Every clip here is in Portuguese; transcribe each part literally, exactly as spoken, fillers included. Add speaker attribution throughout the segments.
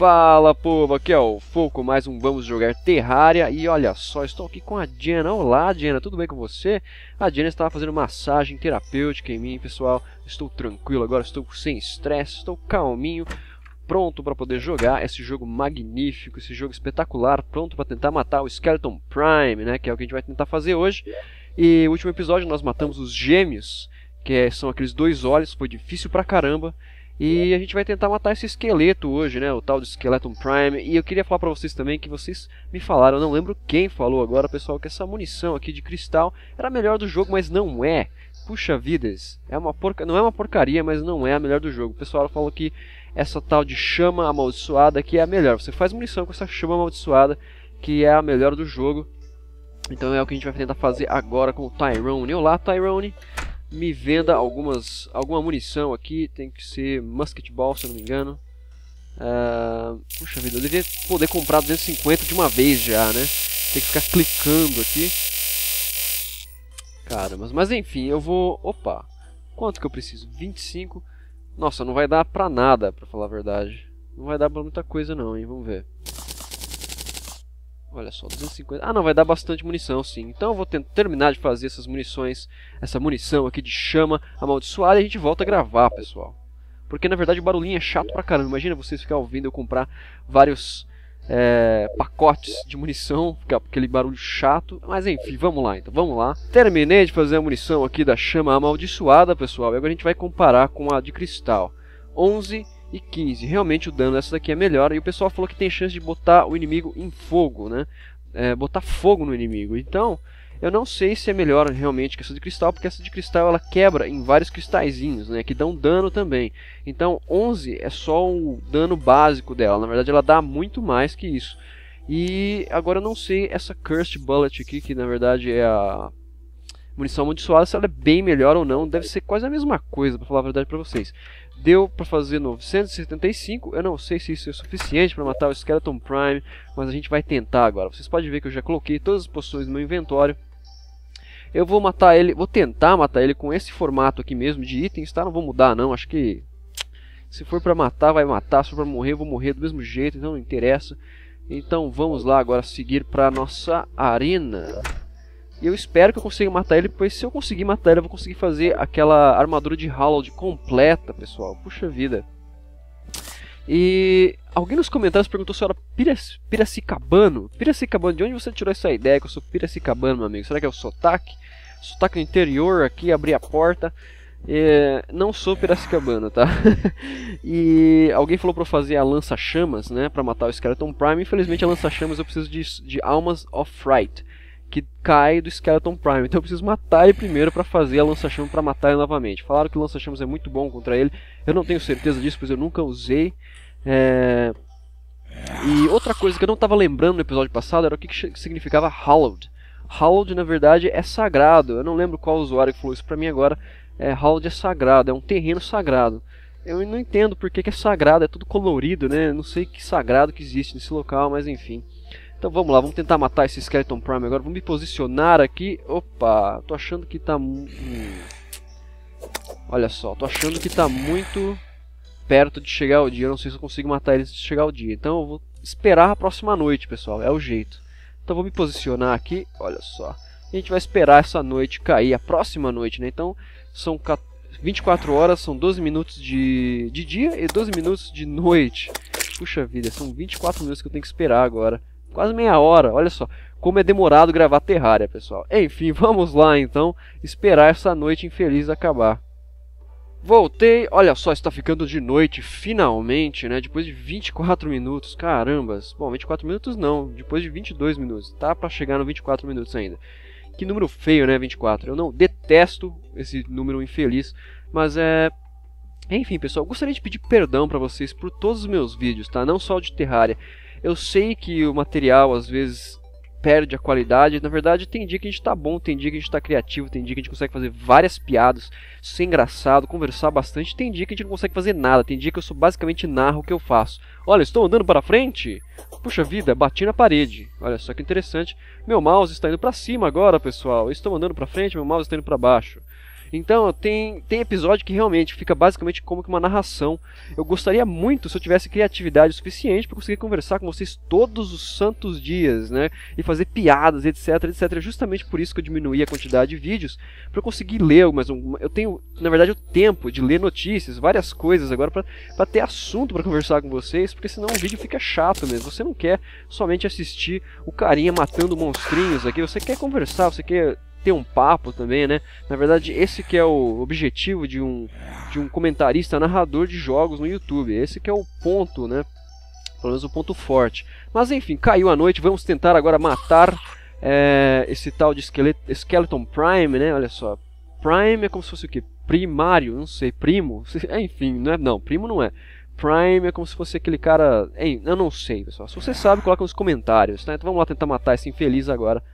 Speaker 1: Fala, povo, aqui é o Foco, mais um Vamos Jogar Terraria. E olha só, estou aqui com a Jenna. Olá, Jenna, tudo bem com você? A Jenna estava fazendo massagem terapêutica em mim, pessoal. Estou tranquilo agora, estou sem estresse, estou calminho, pronto para poder jogar esse jogo magnífico, esse jogo espetacular, pronto para tentar matar o Skeleton Prime, né, que é o que a gente vai tentar fazer hoje. E no último episódio nós matamos os gêmeos, que é, são aqueles dois olhos, foi difícil pra caramba. E a gente vai tentar matar esse esqueleto hoje, né, o tal do Skeleton Prime. E eu queria falar pra vocês também que vocês me falaram, eu não lembro quem falou agora, pessoal, que essa munição aqui de cristal era a melhor do jogo, mas não é. Puxa vidas, é uma porca... não é uma porcaria, mas não é a melhor do jogo. O pessoal falou que essa tal de chama amaldiçoada aqui é a melhor. Você faz munição com essa chama amaldiçoada, que é a melhor do jogo. Então é o que a gente vai tentar fazer agora com o Tyrone. Olá, Tyrone. Me venda algumas, alguma munição aqui. Tem que ser musket ball, se eu não me engano. Uh, puxa vida, eu devia poder comprar duzentos e cinquenta de uma vez já, né? Tem que ficar clicando aqui. Caramba, mas enfim, eu vou... Opa, quanto que eu preciso? vinte e cinco. Nossa, não vai dar pra nada, pra falar a verdade. Não vai dar pra muita coisa não, hein? Vamos ver. Olha só, duzentos e cinquenta. Ah, não, vai dar bastante munição, sim. Então eu vou tentar terminar de fazer essas munições, essa munição aqui de chama amaldiçoada, e a gente volta a gravar, pessoal. Porque na verdade o barulhinho é chato pra caramba. Imagina vocês ficarem ouvindo eu comprar vários é, pacotes de munição, ficar aquele barulho chato. Mas enfim, vamos lá então, vamos lá. Terminei de fazer a munição aqui da chama amaldiçoada, pessoal. E agora a gente vai comparar com a de cristal. onze e quinze. Realmente o dano dessa daqui é melhor. E o pessoal falou que tem chance de botar o inimigo em fogo, né? É, botar fogo no inimigo. Então, eu não sei se é melhor realmente que essa de cristal, porque essa de cristal ela quebra em vários cristalzinhos, né? Que dão dano também. Então, onze é só o dano básico dela. Na verdade, ela dá muito mais que isso. E agora eu não sei essa Cursed Bullet aqui, que na verdade é a munição amaldiçoada, se ela é bem melhor ou não. Deve ser quase a mesma coisa, pra falar a verdade pra vocês. Deu pra fazer novecentos e setenta e cinco, eu não sei se isso é suficiente pra matar o Skeleton Prime, mas a gente vai tentar agora. Vocês podem ver que eu já coloquei todas as poções no meu inventório. Eu vou matar ele, vou tentar matar ele com esse formato aqui mesmo de itens, tá? Não vou mudar não, acho que se for pra matar, vai matar, se for pra morrer, eu vou morrer do mesmo jeito, então não interessa. Então vamos lá agora seguir pra nossa arena. E eu espero que eu consiga matar ele, pois se eu conseguir matar ele, eu vou conseguir fazer aquela armadura de Hallowed completa, pessoal. Puxa vida. E alguém nos comentários perguntou se eu era Pirac Piracicabano. Piracicabano, de onde você tirou essa ideia que eu sou Piracicabano, meu amigo? Será que é o sotaque? Sotaque no interior aqui, abrir a porta. É, não sou Piracicabano, tá? E alguém falou pra eu fazer a lança-chamas, né? Pra matar o Skeleton Prime. Infelizmente a lança-chamas eu preciso de, de almas of fright, que cai do Skeleton Prime. Então eu preciso matar ele primeiro para fazer a lança-chamas para matar ele novamente. Falaram que o lança-chamas é muito bom contra ele. Eu não tenho certeza disso, pois eu nunca usei. É... E outra coisa que eu não estava lembrando no episódio passado era o que, que significava Hallowed. Hallowed, na verdade, é sagrado. Eu não lembro qual usuário que falou isso para mim agora. É, Hallowed é sagrado, é um terreno sagrado. Eu não entendo porque que é sagrado, é tudo colorido, né? Eu não sei que sagrado que existe nesse local, mas enfim. Então vamos lá, vamos tentar matar esse Skeleton Prime agora. Vamos me posicionar aqui. Opa, tô achando que tá... Hum. Olha só, tô achando que tá muito perto de chegar o dia. Eu não sei se eu consigo matar ele antes de chegar o dia. Então eu vou esperar a próxima noite, pessoal. É o jeito. Então vou me posicionar aqui. Olha só. A gente vai esperar essa noite cair, a próxima noite, né? Então são vinte e quatro horas, são doze minutos de, de dia e doze minutos de noite. Puxa vida, são vinte e quatro minutos que eu tenho que esperar agora. Quase meia hora, olha só como é demorado gravar Terraria, pessoal. Enfim, vamos lá então, esperar essa noite infeliz acabar. Voltei, olha só, está ficando de noite finalmente, né? Depois de vinte e quatro minutos, carambas. Bom, vinte e quatro minutos não, depois de vinte e dois minutos, tá pra chegar no vinte e quatro minutos ainda. Que número feio, né, vinte e quatro. Eu não detesto esse número infeliz, mas é... Enfim, pessoal, eu gostaria de pedir perdão pra vocês por todos os meus vídeos, tá? Não só o de Terraria. Eu sei que o material às vezes perde a qualidade. Na verdade tem dia que a gente tá bom, tem dia que a gente tá criativo, tem dia que a gente consegue fazer várias piadas, ser engraçado, conversar bastante. Tem dia que a gente não consegue fazer nada, tem dia que eu sou basicamente narro o que eu faço. Olha, estou andando para frente. Puxa vida, bati na parede. Olha só que interessante. Meu mouse está indo para cima agora, pessoal. Eu estou andando para frente, meu mouse está indo para baixo. Então tem, tem episódio que realmente fica basicamente como que uma narração. Eu gostaria muito se eu tivesse criatividade suficiente para conseguir conversar com vocês todos os santos dias, né? E fazer piadas, etc, etc. Justamente por isso que eu diminuí a quantidade de vídeos, para eu conseguir ler, mas eu tenho, na verdade, o tempo de ler notícias, várias coisas agora para ter assunto para conversar com vocês, porque senão o vídeo fica chato mesmo. Você não quer somente assistir o carinha matando monstrinhos aqui, você quer conversar, você quer ter um papo também, né? Na verdade, esse que é o objetivo de um, de um comentarista narrador de jogos no YouTube. Esse que é o ponto, né? Pelo menos o ponto forte. Mas enfim, caiu a noite, vamos tentar agora matar é, esse tal de Skeleton Prime, né? Olha só, Prime é como se fosse o quê? Primário, não sei, primo? Enfim, não é, não, primo não é. Prime é como se fosse aquele cara... Hein, eu não sei, pessoal. Se você sabe, coloca nos comentários, tá? Então vamos lá tentar matar esse infeliz agora.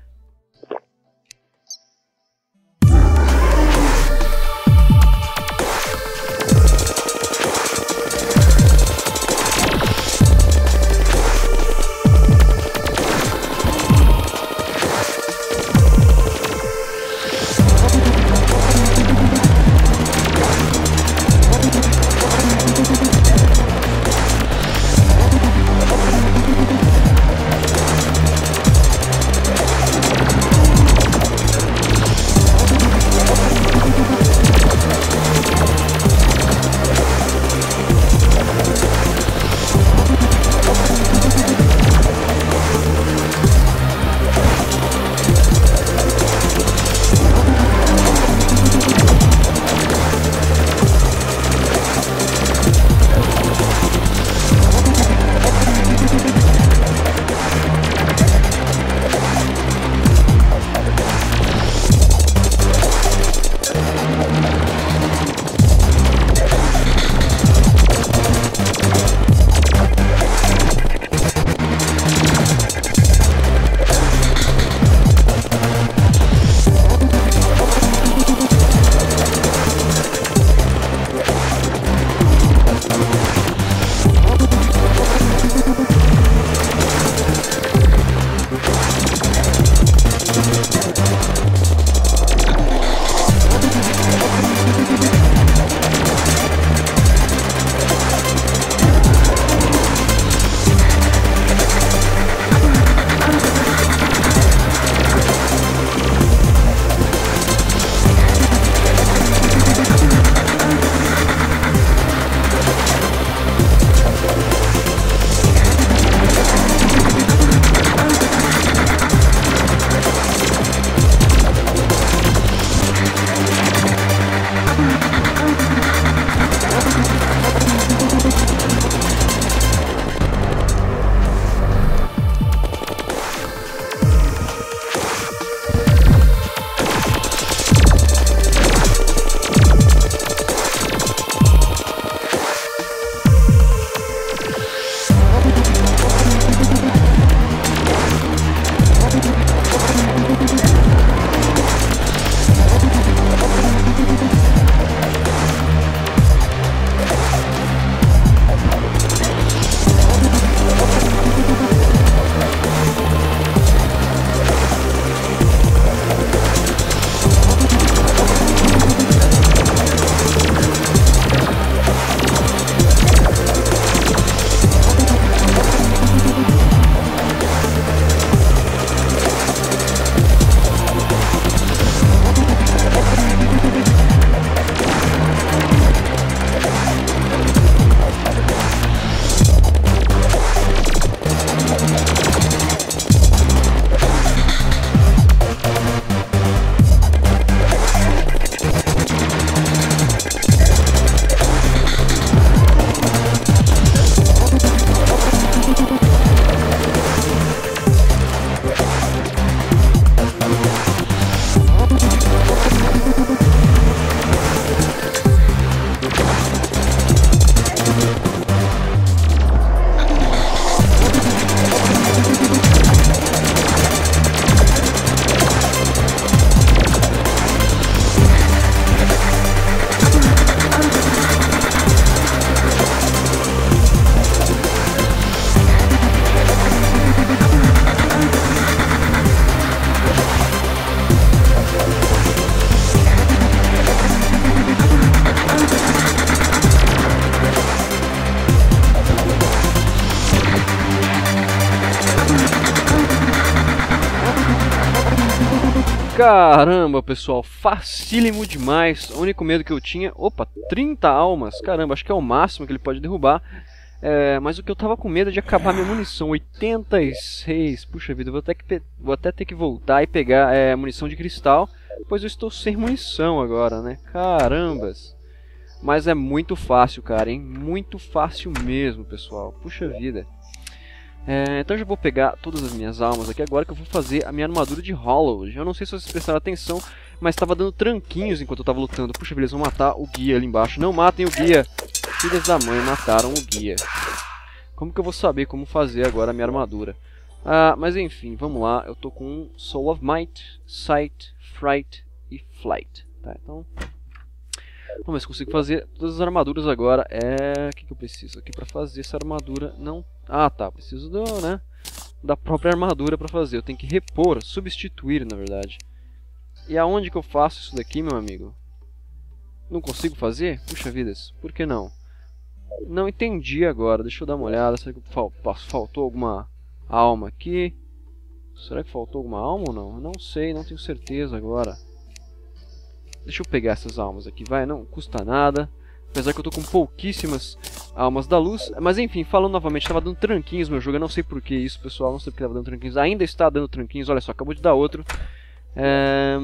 Speaker 1: Caramba, pessoal, facílimo demais. O único medo que eu tinha... Opa, trinta almas. Caramba, acho que é o máximo que ele pode derrubar. É, mas o que eu tava com medo é de acabar minha munição. oitenta e seis. Puxa vida, eu vou até, que vou até ter que voltar e pegar é, munição de cristal. Pois eu estou sem munição agora, né? Carambas. Mas é muito fácil, cara, hein? Muito fácil mesmo, pessoal. Puxa vida. É, então eu já vou pegar todas as minhas almas aqui agora que eu vou fazer a minha armadura de Hollow. Eu não sei se vocês prestaram atenção, mas estava dando tranquinhos enquanto eu estava lutando. Puxa vida, eles vão matar o guia ali embaixo. Não matem o guia. Filhas da mãe mataram o guia. Como que eu vou saber como fazer agora a minha armadura? Ah, mas enfim, vamos lá. Eu tô com Soul of Might, Sight, Fright e Flight. Tá, então... Vamos ver se consigo fazer todas as armaduras agora. É... O que, que eu preciso aqui pra fazer essa armadura? Não... Ah, tá. Preciso do, né? Da própria armadura pra fazer. Eu tenho que repor, substituir, na verdade. E aonde que eu faço isso daqui, meu amigo? Não consigo fazer? Puxa vidas. Por que não? Não entendi agora. Deixa eu dar uma olhada. Será que fal... faltou alguma alma aqui? Será que faltou alguma alma ou não? Não sei, não tenho certeza agora. Deixa eu pegar essas almas aqui, vai, não custa nada. Apesar que eu tô com pouquíssimas almas da luz. Mas enfim, falando novamente, estava dando tranquinhos meu jogo. Eu não sei por que isso, pessoal, não sei porque estava dando tranquinhos. Ainda está dando tranquinhos, olha só, acabou de dar outro. É...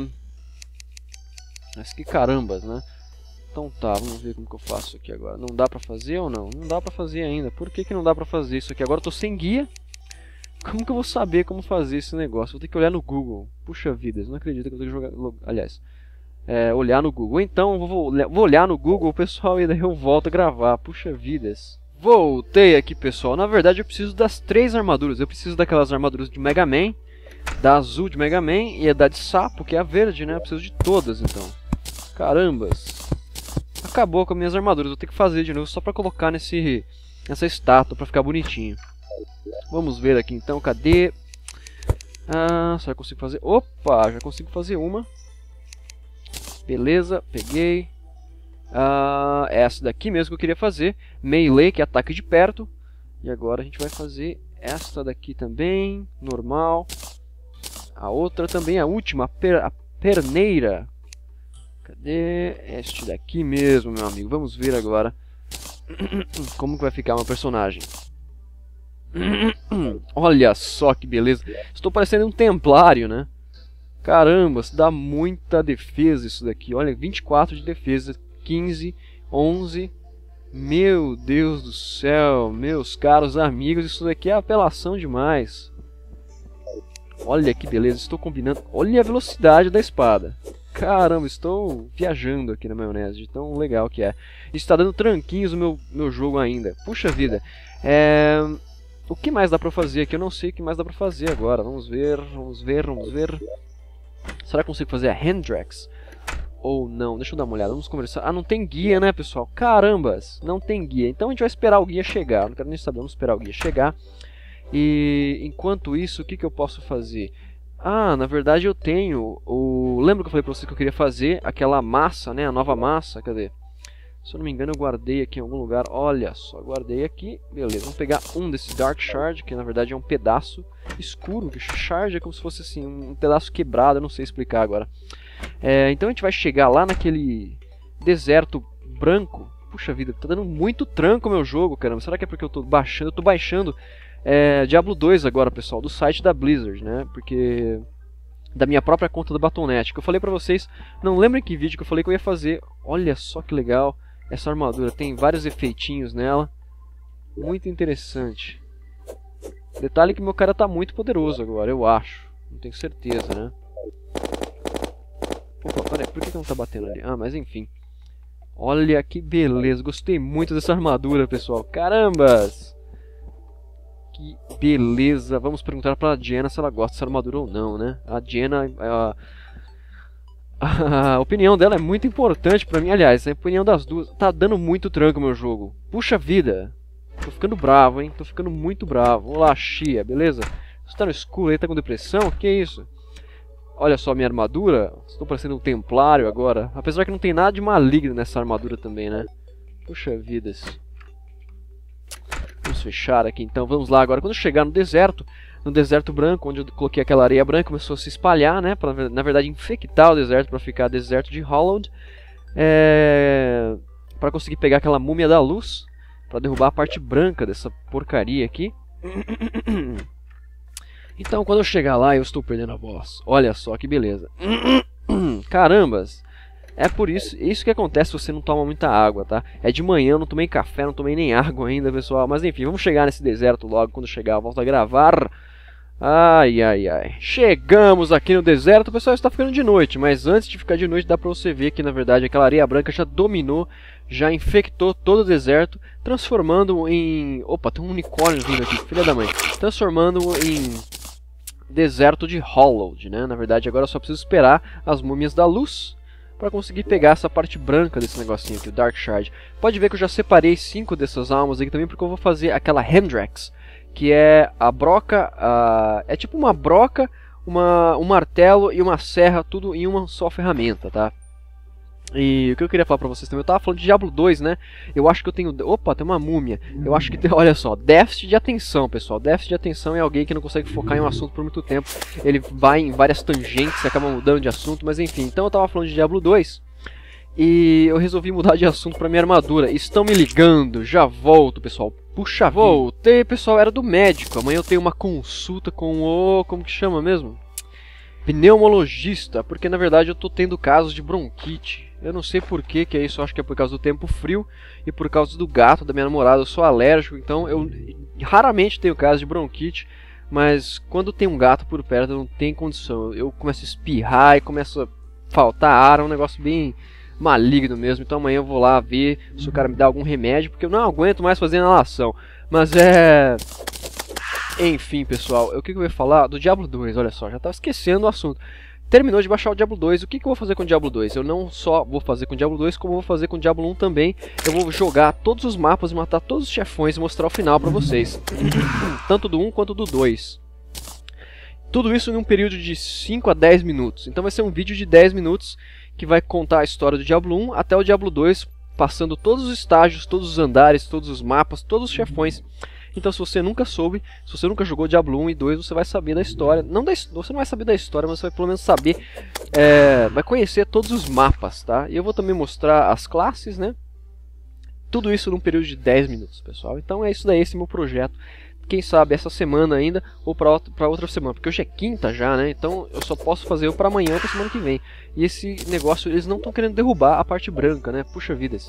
Speaker 1: Mas que carambas, né? Então tá, vamos ver como que eu faço aqui agora. Não dá pra fazer ou não? Não dá pra fazer ainda. Por que que não dá pra fazer isso aqui? Agora eu tô sem guia. Como que eu vou saber como fazer esse negócio? Vou ter que olhar no Google. Puxa vida, eu não acredito que eu tenho que jogar... Aliás... É, olhar no Google. Então vou, vou olhar no Google, pessoal, e daí eu volto a gravar. Puxa vidas. Voltei aqui, pessoal. Na verdade eu preciso das três armaduras. Eu preciso daquelas armaduras de Mega Man, da azul de Mega Man e a da de sapo, que é a verde, né? Eu preciso de todas, então. Carambas. Acabou com as minhas armaduras. Vou ter que fazer de novo só pra colocar nesse, nessa estátua, pra ficar bonitinho. Vamos ver aqui, então. Cadê? Ah, será que eu consigo fazer? Opa, já consigo fazer uma. Beleza, peguei. Uh, essa daqui mesmo que eu queria fazer. Melee, que é ataque de perto. E agora a gente vai fazer esta daqui também. Normal. A outra também, a última, a, per a perneira. Cadê? Este daqui mesmo, meu amigo. Vamos ver agora como que vai ficar uma personagem. Olha só que beleza. Estou parecendo um templário, né? Caramba, isso dá muita defesa isso daqui. Olha, vinte e quatro de defesa, quinze, onze. Meu Deus do céu, meus caros amigos, isso daqui é apelação demais. Olha que beleza, estou combinando. Olha a velocidade da espada. Caramba, estou viajando aqui na maionese, de tão legal que é. Está dando tranquinhos no meu, meu jogo ainda. Puxa vida. É... O que mais dá pra fazer aqui? Eu não sei o que mais dá pra fazer agora. Vamos ver, vamos ver, vamos ver. Será que eu consigo fazer a Hendrix? Ou não? Deixa eu dar uma olhada, vamos conversar. Ah, não tem guia, né, pessoal? Carambas, não tem guia. Então a gente vai esperar o guia chegar. Não quero nem saber, vamos esperar o guia chegar. E enquanto isso, o que, que eu posso fazer? Ah, na verdade eu tenho o... Lembra que eu falei pra vocês que eu queria fazer aquela massa, né? A nova massa, cadê? Se eu não me engano eu guardei aqui em algum lugar. Olha só, guardei aqui. Beleza, vamos pegar um desse Dark Shard, que na verdade é um pedaço escuro. Que Shard é como se fosse assim, um pedaço quebrado, eu não sei explicar agora. É, então a gente vai chegar lá naquele deserto branco. Puxa vida, tá dando muito tranco o meu jogo, caramba. Será que é porque eu tô baixando? Eu tô baixando é, Diablo dois agora, pessoal, do site da Blizzard, né? Porque... da minha própria conta do Battle.net, que eu falei pra vocês, não lembro em que vídeo que eu falei que eu ia fazer. Olha só que legal essa armadura, tem vários efeitinhos nela, muito interessante. Detalhe que meu cara tá muito poderoso agora, eu acho, não tenho certeza, né? Opa, peraí, por que não tá batendo ali? Ah, mas enfim. Olha que beleza, gostei muito dessa armadura, pessoal, carambas! Que beleza, vamos perguntar pra Jenna se ela gosta dessa armadura ou não, né? A Jenna, a, a opinião dela é muito importante pra mim, aliás, a opinião das duas. Tá dando muito tranco o meu jogo. Puxa vida, tô ficando bravo, hein? Tô ficando muito bravo. Olá, Xia, beleza? Você tá no escuro aí, tá com depressão? Que isso? Olha só a minha armadura, estou parecendo um templário agora. Apesar que não tem nada de maligno nessa armadura também, né? Puxa vidas. Vamos fechar aqui então, vamos lá agora. Quando eu chegar no deserto, no deserto branco, onde eu coloquei aquela areia branca, começou a se espalhar, né? Pra, na verdade, infectar o deserto para ficar deserto de Hollowed. É... Para conseguir pegar aquela múmia da luz, para derrubar a parte branca dessa porcaria aqui. Então, quando eu chegar lá, eu estou perdendo a voz. Olha só que beleza. Carambas! É por isso, isso que acontece se você não toma muita água, tá? É de manhã, eu não tomei café, não tomei nem água ainda, pessoal. Mas enfim, vamos chegar nesse deserto logo. Quando chegar, eu volto a gravar. Ai, ai, ai. Chegamos aqui no deserto, pessoal, está ficando de noite. Mas antes de ficar de noite, dá pra você ver que, na verdade, aquela areia branca já dominou, já infectou todo o deserto, transformando em... Opa, tem um unicórnio vindo aqui, filha da mãe. Transformando em deserto de Hollowed, né? Na verdade, agora eu só preciso esperar as múmias da luz para conseguir pegar essa parte branca desse negocinho aqui, o Dark Shard. Pode ver que eu já separei cinco dessas almas aqui também, porque eu vou fazer aquela Hendrax, que é a broca, a... é tipo uma broca, uma... um martelo e uma serra, tudo em uma só ferramenta, tá? E o que eu queria falar pra vocês também, eu tava falando de Diablo dois, né? Eu acho que eu tenho... Opa, tem uma múmia. Eu acho que tem... Olha só, déficit de atenção, pessoal. Déficit de atenção é alguém que não consegue focar em um assunto por muito tempo. Ele vai em várias tangentes e acaba mudando de assunto, mas enfim. Então eu tava falando de Diablo dois e eu resolvi mudar de assunto pra minha armadura. Estão me ligando, já volto, pessoal. Puxa, voltei, pessoal, era do médico. Amanhã eu tenho uma consulta com o... Como que chama mesmo? Pneumologista, porque na verdade eu tô tendo casos de bronquite. Eu não sei por que que é isso, eu acho que é por causa do tempo frio e por causa do gato da minha namorada. Eu sou alérgico, então eu raramente tenho casos de bronquite, mas quando tem um gato por perto não tem condição. Eu começo a espirrar e começo a faltar ar, é um negócio bem maligno mesmo. Então amanhã eu vou lá ver se o cara me dá algum remédio, porque eu não aguento mais fazer inalação. Mas é... Enfim, pessoal, o que eu ia falar do Diablo dois, olha só, já estava esquecendo o assunto. Terminou de baixar o Diablo dois, o que, que eu vou fazer com o Diablo dois? Eu não só vou fazer com o Diablo dois, como vou fazer com o Diablo um também. Eu vou jogar todos os mapas, matar todos os chefões e mostrar o final pra vocês. Tanto do um quanto do dois. Tudo isso em um período de cinco a dez minutos. Então vai ser um vídeo de dez minutos que vai contar a história do Diablo um até o Diablo dois, passando todos os estágios, todos os andares, todos os mapas, todos os chefões. Então se você nunca soube, se você nunca jogou Diablo um e dois, você vai saber da história. Não da, você não vai saber da história, mas você vai pelo menos saber, é, vai conhecer todos os mapas, tá? E eu vou também mostrar as classes, né? Tudo isso num período de dez minutos, pessoal. Então é isso daí, esse é meu projeto. Quem sabe essa semana ainda, ou pra outra, pra outra semana. Porque hoje é quinta já, né? Então eu só posso fazer pra amanhã ou pra semana que vem. E esse negócio, eles não estão querendo derrubar a parte branca, né? Puxa vidas.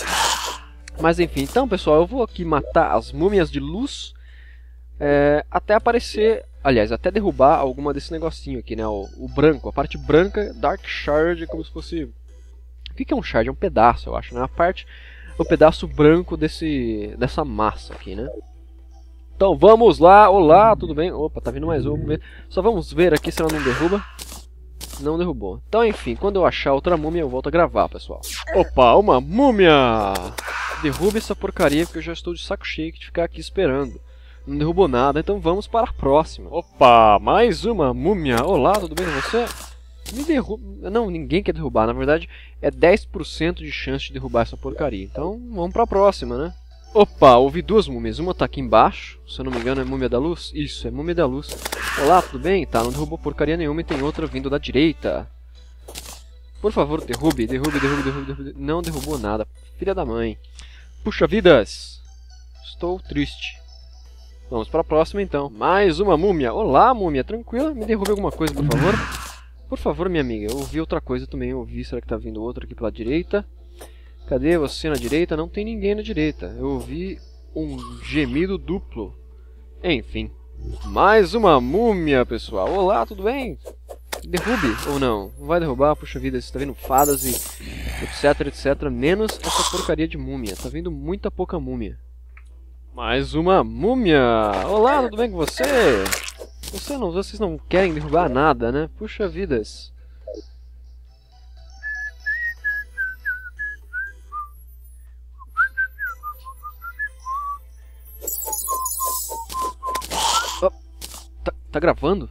Speaker 1: Mas enfim, então pessoal, eu vou aqui matar as múmias de luz é, até aparecer, aliás, até derrubar alguma desse negocinho aqui, né, o, o branco, a parte branca, Dark Shard, como se fosse... O que, que é um shard? É um pedaço, eu acho, né, a parte, o pedaço branco desse, dessa massa aqui, né. Então vamos lá, olá, tudo bem? Opa, tá vindo mais um, vamos ver. Só vamos ver aqui se ela não derruba. Não derrubou. Então enfim, quando eu achar outra múmia eu volto a gravar, pessoal. Opa, uma múmia! Derrube essa porcaria, porque eu já estou de saco cheio de ficar aqui esperando. Não derrubou nada, então vamos para a próxima. Opa, mais uma múmia. Olá, tudo bem com você? Me derruba... Não, ninguém quer derrubar. Na verdade, é dez por cento de chance de derrubar essa porcaria. Então, vamos para a próxima, né? Opa, ouvi duas múmias. Uma tá aqui embaixo, se eu não me engano é múmia da luz. Isso, é múmia da luz. Olá, tudo bem? Tá, não derrubou porcaria nenhuma e tem outra vindo da direita. Por favor, derrube, derrube, derrube, derrube, derrube. Não derrubou nada. Filha da mãe. Puxa vidas! Estou triste. Vamos para a próxima então. Mais uma múmia. Olá, múmia. Tranquila? Me derrube alguma coisa, por favor. Por favor, minha amiga. Eu ouvi outra coisa também. Eu ouvi. Será que tá vindo outra aqui pela direita? Cadê você na direita? Não tem ninguém na direita. Eu ouvi um gemido duplo. Enfim. Mais uma múmia, pessoal. Olá, tudo bem? Derrube ou não? Não vai derrubar? Puxa vida, você tá vendo fadas e etc, etc. Menos essa porcaria de múmia. Tá vendo muita pouca múmia. Mais uma múmia! Olá, tudo bem com você? Você não, vocês não querem derrubar nada, né? Puxa vidas. Oh, tá, tá gravando?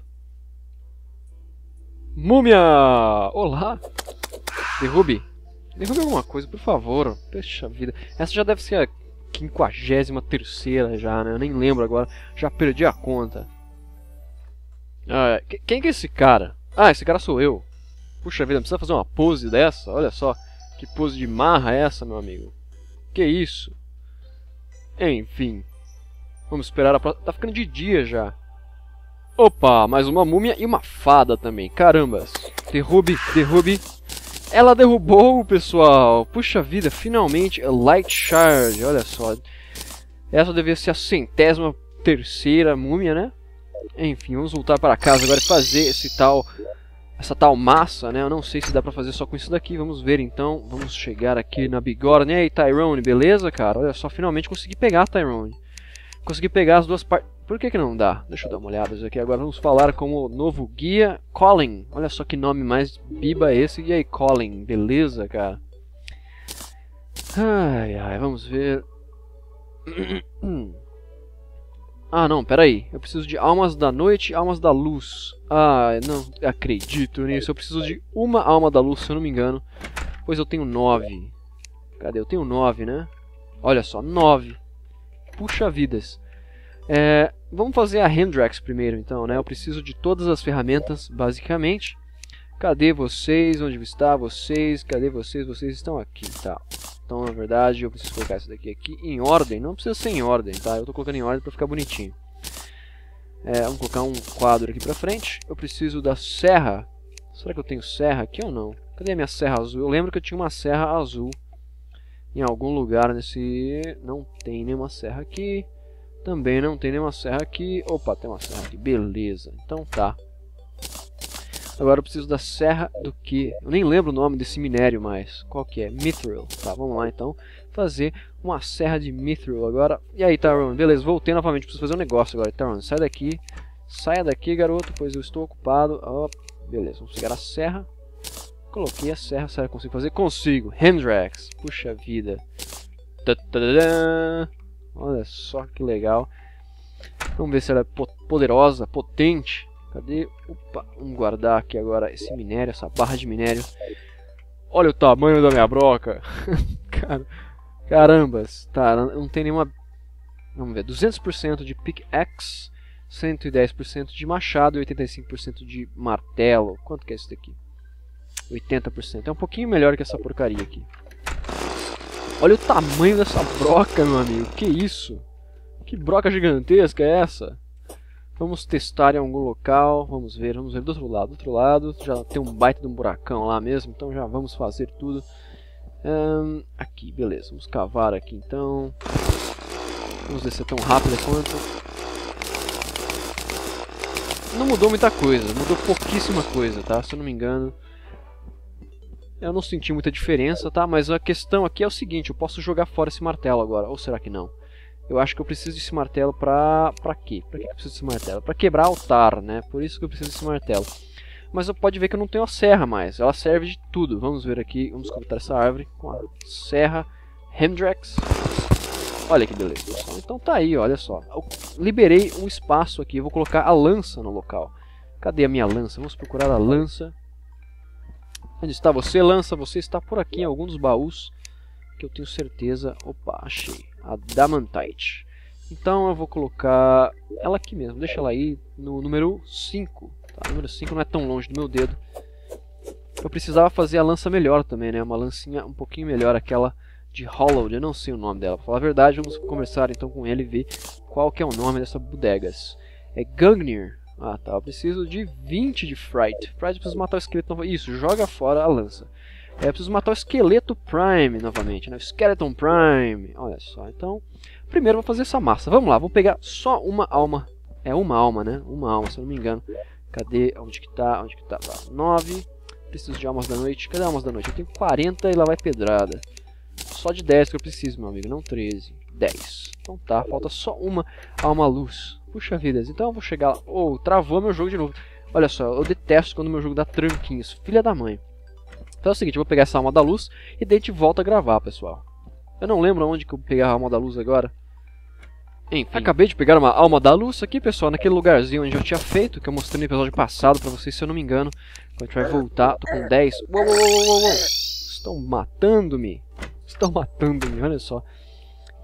Speaker 1: Múmia! Olá! Derrube! Derrube alguma coisa, por favor. Puxa vida. Essa já deve ser a quinquagésima terceira já, né? Eu nem lembro agora. Já perdi a conta. Ah, que- quem que é esse cara? Ah, esse cara sou eu. Puxa vida, não precisa fazer uma pose dessa? Olha só. Que pose de marra é essa, meu amigo? Que isso? Enfim. Vamos esperar a próxima. Tá ficando de dia já. Opa, mais uma múmia e uma fada também. Carambas. Derrube, derrube. Ela derrubou, pessoal. Puxa vida, finalmente. A Light Shard, olha só. Essa devia ser a centésima terceira múmia, né? Enfim, vamos voltar para casa agora e fazer esse tal... Essa tal massa, né? Eu não sei se dá pra fazer só com isso daqui. Vamos ver então. Vamos chegar aqui na bigorna. E aí, Tyrone, beleza, cara? Olha só, finalmente consegui pegar a Tyrone. Consegui pegar as duas partes. Por que que não dá? Deixa eu dar uma olhada aqui. Agora vamos falar com o novo guia, Colin. Olha só que nome mais biba esse. E aí, Colin, beleza, cara? Ai, ai, vamos ver. Ah, não, peraí. Eu preciso de almas da noite e almas da luz. Ah, não acredito nisso. Eu preciso de uma alma da luz, se eu não me engano. Pois eu tenho nove. Cadê? Eu tenho nove, né? Olha só, nove. Puxa vidas. É, vamos fazer a Hendrax primeiro, então, né? Eu preciso de todas as ferramentas, basicamente. Cadê vocês? Onde está vocês? Cadê vocês? Vocês estão aqui, tá? Então, na verdade, eu preciso colocar isso daqui aqui em ordem. Não precisa ser em ordem, tá? Eu tô colocando em ordem pra ficar bonitinho. É, vamos colocar um quadro aqui pra frente. Eu preciso da serra. Será que eu tenho serra aqui ou não? Cadê a minha serra azul? Eu lembro que eu tinha uma serra azul em algum lugar nesse... Não tem nenhuma serra aqui. Também não tem nenhuma serra aqui. Opa, tem uma serra aqui. Beleza. Então tá. Agora eu preciso da serra do que? Eu nem lembro o nome desse minério mais. Qual que é? Mithril. Tá, vamos lá então. Fazer uma serra de Mithril agora. E aí, Tyrone? Beleza, voltei novamente. Preciso fazer um negócio agora. Tyrone, sai daqui. Saia daqui, garoto, pois eu estou ocupado. Oh, beleza, vamos pegar a serra. Coloquei a serra. Será que eu consigo fazer? Consigo. Hendrax. Puxa vida. Tadadã. Olha só que legal. Vamos ver se ela é poderosa, potente. Cadê? Opa, vamos guardar aqui agora esse minério, essa barra de minério. Olha o tamanho da minha broca. Cara, carambas. Tá, não tem nenhuma... Vamos ver, duzentos por cento de pickaxe, cento e dez por cento de machado e oitenta e cinco por cento de martelo. Quanto que é isso daqui? oitenta por cento. É um pouquinho melhor que essa porcaria aqui. Olha o tamanho dessa broca, meu amigo. Que isso? Que broca gigantesca é essa? Vamos testar em algum local. Vamos ver, vamos ver do outro lado. Do outro lado já tem um baita de um buracão lá mesmo. Então já vamos fazer tudo. Um, aqui, beleza. Vamos cavar aqui então. Vamos descer tão rápido quanto. Não mudou muita coisa. Mudou pouquíssima coisa, tá? Se eu não me engano. Eu não senti muita diferença, tá? Mas a questão aqui é o seguinte, eu posso jogar fora esse martelo agora, ou será que não? Eu acho que eu preciso desse martelo pra... pra quê? Pra que eu preciso desse martelo? Pra quebrar altar, né? Por isso que eu preciso desse martelo. Mas eu pode ver que eu não tenho a serra mais, ela serve de tudo. Vamos ver aqui, vamos cortar essa árvore com a serra Hendrax. Olha que beleza, pessoal. Então tá aí, olha só. Eu liberei um espaço aqui, eu vou colocar a lança no local. Cadê a minha lança? Vamos procurar a lança. Onde está você, lança? Você está por aqui em algum dos baús. Que eu tenho certeza... Opa, achei. A Damantite. Então eu vou colocar ela aqui mesmo. Deixa ela aí no número cinco. Tá? O número cinco não é tão longe do meu dedo. Eu precisava fazer a lança melhor também, né? Uma lancinha um pouquinho melhor. Aquela de Hollowed. Eu não sei o nome dela. Pra falar a verdade, vamos conversar então com ele e ver qual que é o nome dessa bodegas. É Gungnir. Ah, tá. Eu preciso de vinte de Fright. Fright, eu preciso matar o esqueleto novamente. Isso, joga fora a lança. É, eu preciso matar o esqueleto Prime novamente, né? O Skeleton Prime. Olha só, então... Primeiro eu vou fazer essa massa. Vamos lá, vou pegar só uma alma. É uma alma, né? Uma alma, se eu não me engano. Cadê? Onde que tá? Onde que tá? Tá. nove. Preciso de almas da noite. Cadê almas da noite? Eu tenho quarenta e lá vai pedrada. Só de dez que eu preciso, meu amigo. Não treze. dez. Então tá, falta só uma alma luz. Puxa vida, então eu vou chegar lá. Oh, travou meu jogo de novo. Olha só, eu detesto quando meu jogo dá tranquinhos. Filha da mãe. Então é o seguinte, eu vou pegar essa alma da luz e daí a gente volta a gravar, pessoal. Eu não lembro onde que eu peguei a alma da luz agora. Enfim, acabei de pegar uma alma da luz aqui, pessoal, naquele lugarzinho onde eu tinha feito, que eu mostrei no episódio passado pra vocês, se eu não me engano. Então a gente vai voltar, tô com dez. Uou, uou, uou, uou, uou. Estão matando-me. Estão matando-me, olha só.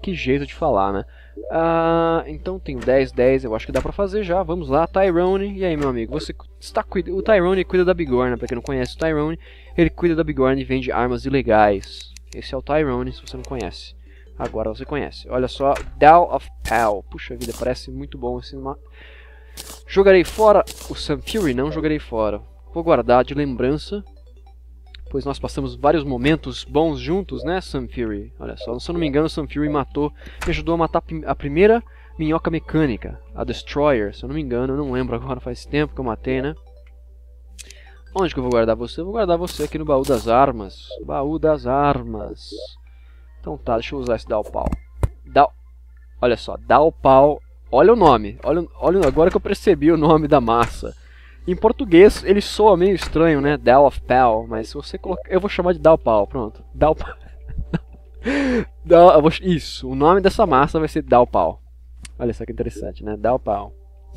Speaker 1: que jeito de falar, né? Ah, então tenho dez, dez, eu acho que dá pra fazer já. Vamos lá, Tyrone. E aí, meu amigo, você está cuida... O Tyrone cuida da Bigorna, pra quem não conhece o Tyrone, ele cuida da Bigorna e vende armas ilegais. Esse é o Tyrone, se você não conhece. Agora você conhece. Olha só, Dow of Pal. Puxa vida, parece muito bom esse mapa. Jogarei fora o Sun Fury? Não jogarei fora. Vou guardar de lembrança, pois nós passamos vários momentos bons juntos, né, Sun Fury? Olha só, se eu não me engano, o Sun Fury matou, me ajudou a matar a primeira minhoca mecânica, a Destroyer, se eu não me engano, eu não lembro agora, faz tempo que eu matei, né? Onde que eu vou guardar você? Eu vou guardar você aqui no baú das armas. Baú das armas. Então tá, deixa eu usar esse Dalpal. Dal... Olha só, Dalpal. Olha o nome. Olha, olha agora que eu percebi o nome da massa. Em português ele soa meio estranho, né? Dow of Pal. Mas se você colocar... Eu vou chamar de Dalpal, pronto. Dalpal. Dal... vou... Isso, o nome dessa massa vai ser Dalpal. Olha só que interessante, né? Dalpal.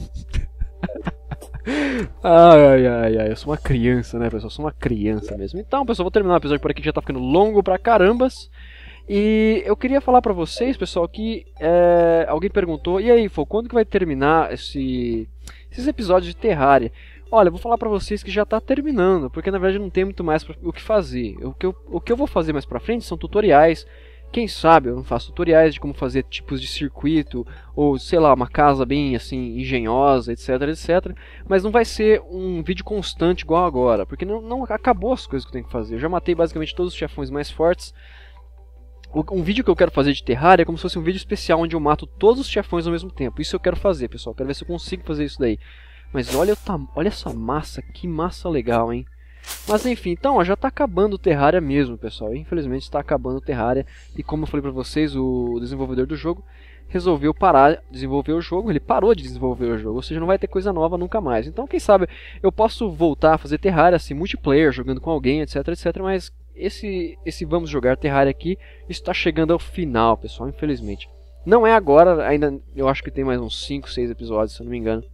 Speaker 1: Ai, ai, ai, eu sou uma criança, né, pessoal? Eu sou uma criança mesmo. Então, pessoal, vou terminar o episódio por aqui, que já tá ficando longo pra carambas. E eu queria falar pra vocês, pessoal, que é, alguém perguntou: e aí, Fô, quando que vai terminar esse, esses episódios de Terraria? Olha, eu vou falar pra vocês que já tá terminando, porque na verdade não tem muito mais o que fazer. O que eu, o que eu vou fazer mais pra frente são tutoriais. Quem sabe eu não faço tutoriais de como fazer tipos de circuito, ou sei lá, uma casa bem assim, engenhosa, etc, etc. Mas não vai ser um vídeo constante igual agora, porque não, não acabou as coisas que eu tenho que fazer. Eu já matei basicamente todos os chefões mais fortes. Um vídeo que eu quero fazer de Terraria é como se fosse um vídeo especial onde eu mato todos os chefões ao mesmo tempo. Isso eu quero fazer, pessoal. Quero ver se eu consigo fazer isso daí. Mas olha, olha essa massa, que massa legal, hein? Mas enfim, então ó, já está acabando o Terraria mesmo, pessoal. Infelizmente está acabando o Terraria. E como eu falei para vocês, o desenvolvedor do jogo resolveu parar de desenvolver o jogo. Ele parou de desenvolver o jogo, ou seja, não vai ter coisa nova nunca mais. Então quem sabe eu posso voltar a fazer Terraria assim, multiplayer, jogando com alguém, etc, etc. Mas esse, esse vamos jogar Terraria aqui está chegando ao final, pessoal, infelizmente. Não é agora, ainda eu acho que tem mais uns cinco, seis episódios, se eu não me engano.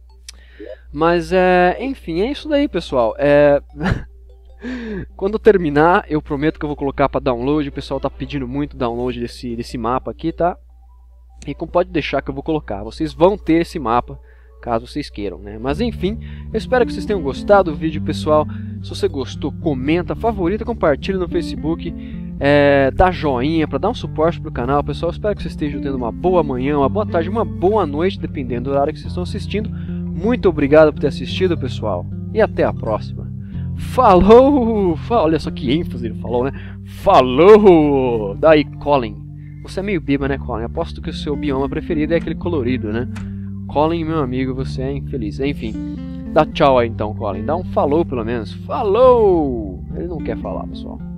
Speaker 1: Mas, é, enfim, é isso daí, pessoal. É... Quando eu terminar, eu prometo que eu vou colocar para download. O pessoal tá pedindo muito download desse, desse mapa aqui, tá? E como pode deixar que eu vou colocar. Vocês vão ter esse mapa, caso vocês queiram, né? Mas, enfim, eu espero que vocês tenham gostado do vídeo, pessoal. Se você gostou, comenta, favorita, compartilha no Facebook. É, dá joinha para dar um suporte pro canal, pessoal. Eu espero que vocês estejam tendo uma boa manhã, uma boa tarde, uma boa noite, dependendo do horário que vocês estão assistindo. Muito obrigado por ter assistido, pessoal. E até a próxima. Falou! Olha só que ênfase ele falou, né? Falou! Daí, Colin. Você é meio biba, né, Colin? Aposto que o seu bioma preferido é aquele colorido, né? Colin, meu amigo, você é infeliz. Enfim, dá tchau aí então, Colin. Dá um falou pelo menos. Falou! Ele não quer falar, pessoal.